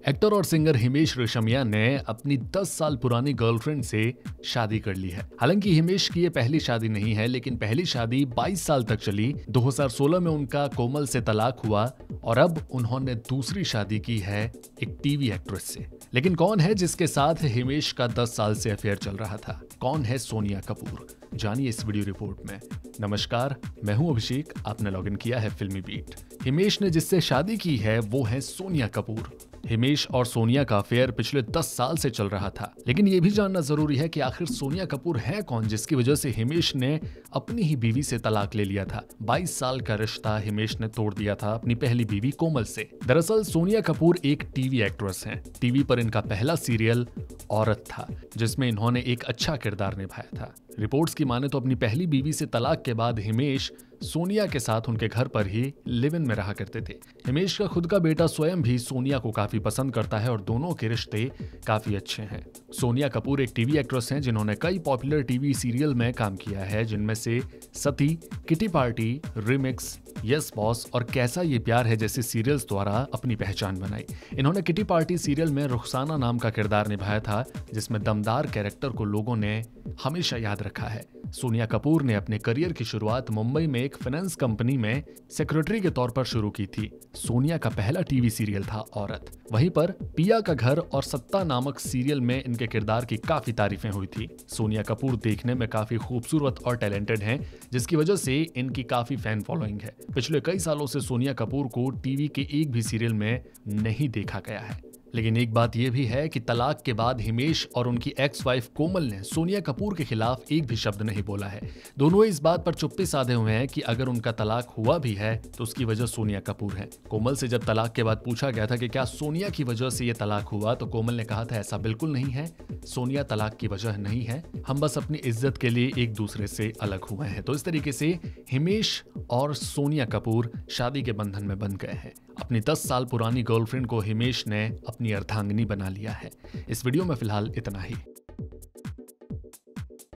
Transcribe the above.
Actor और singer Himesh Reshammiya ने अपनी 10 साल पुरानी गर्लफ्रेंड से शादी कर ली है। हालांकि हिमेश की ये पहली शादी नहीं है, लेकिन पहली शादी 22 साल तक चली। 2016 में उनका कोमल से तलाक हुआ और अब उन्होंने दूसरी शादी की है एक टीवी एक्ट्रेस से। लेकिन कौन है जिसके साथ हिमेश का 10 साल से अफेयर चल रहा था? कौन है सोनिया कपूर? जानिए इस वीडियो रिपोर्ट में। नमस्कार, मैं हूं अभिषेक। आपने लॉगिन किया है फिल्मी बीट। हिमेश ने जिससे शादी की है वो है सोनिया कपूर। हिमेश और सोनिया का अफेयर पिछले 10 साल से चल रहा था, लेकिन ये भी जानना जरूरी है कि आखिर सोनिया कपूर है कौन जिसकी वजह से हिमेश ने अपनी ही बीवी से तलाक ले लिया था। 22 साल का रिश्ता हिमेश ने तोड़ दिया था अपनी पहली बीवी कोमल से। दरअसल सोनिया कपूर एक टीवी एक्ट्रेस हैं। टीवी पर इनका पहला सीरियल औरत था, जिसमें इन्होंने एक अच्छा किरदार निभाया था। रिपोर्ट्स की माने तो अपनी पहली बीवी से तलाक के बाद हिमेश सोनिया के साथ उनके घर पर ही लिव इन में रहा करते थे। हिमेश का खुद का बेटा स्वयं भी सोनिया को काफी पसंद करता है और दोनों के रिश्ते काफी अच्छे हैं। सोनिया कपूर एक टीवी एक्ट्रेस हैं जिन्होंने कई पॉपुलर टीवी सीरियल में काम किया है, जिनमें से Sati, kitty party, remix, yes boss और कैसा ये प्यार है जैसे सीरियल्स द्वारा अपनी पहचान बनाई। इन्होंने किटी पार्टी सीरियल में रुखसाना नाम का किरदार निभाया था, जिसमें दमदार कैरेक्टर को लोगों ने हमेशा याद रखा है। सोनिया कपूर ने अपने करियर की शुरुआत मुंबई में एक फाइनेंस कंपनी में सेक्रेटरी के तौर पर शुरू की थी। सोनिया का पहला टीवी सीरियल था औरत। वहीं पर पिया का घर और सत्ता नामक सीरियल में इनके किरदार की काफी तारीफें हुई थी। सोनिया कपूर देखने में काफी खूबसूरत और टैलेंटेड हैं, जिसकी वजह से इनकी काफी फैन फॉलोइंग है। पिछले कई सालों से सोनिया कपूर को टीवी के एक भी सीरियल में नहीं देखा गया है। लेकिन एक बात यह भी है कि तलाक के बाद हिमेश और उनकी एक्स वाइफ कोमल ने सोनिया कपूर के खिलाफ एक भी शब्द नहीं बोला है। दोनों इस बात पर चुप्पी साधे हुए हैं कि अगर उनका तलाक हुआ भी है तो उसकी वजह सोनिया कपूर है। कोमल से जब तलाक के बाद पूछा गया था कि क्या सोनिया की वजह से ये तलाक हुआ, तो कोमल ने कहा था ऐसा बिल्कुल नहीं है, सोनिया तलाक की वजह नहीं है, हम बस अपनी इज्जत के लिए एक दूसरे से अलग हुए हैं। तो इस तरीके से हिमेश और सोनिया कपूर शादी के बंधन में बंध गए हैं। अपनी 10 साल पुरानी गर्लफ्रेंड को हिमेश ने अपनी अर्धांगिनी बना लिया है। इस वीडियो में फिलहाल इतना ही।